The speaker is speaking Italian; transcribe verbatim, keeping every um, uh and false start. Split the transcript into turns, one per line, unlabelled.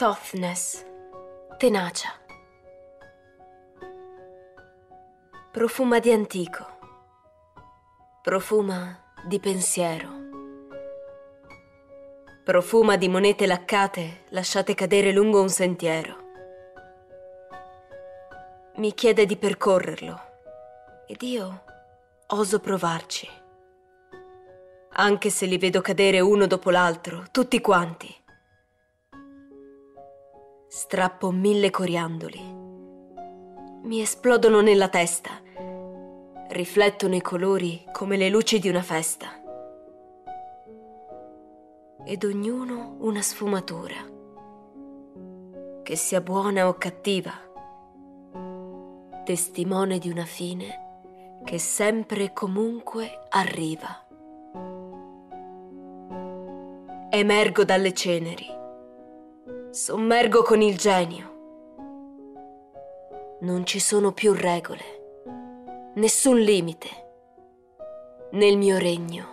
Toughness, tenacia. Profuma di antico, profuma di pensiero, profuma di monete laccate lasciate cadere lungo un sentiero. Mi chiede di percorrerlo ed io oso provarci, anche se li vedo cadere uno dopo l'altro, tutti quanti. Strappo mille coriandoli, mi esplodono nella testa, riflettono i colori come le luci di una festa. Ed ognuno una sfumatura, che sia buona o cattiva, testimone di una fine che sempre e comunque arriva. Emergo dalle ceneri, sommergo con il genio. Non ci sono più regole, nessun limite nel mio regno.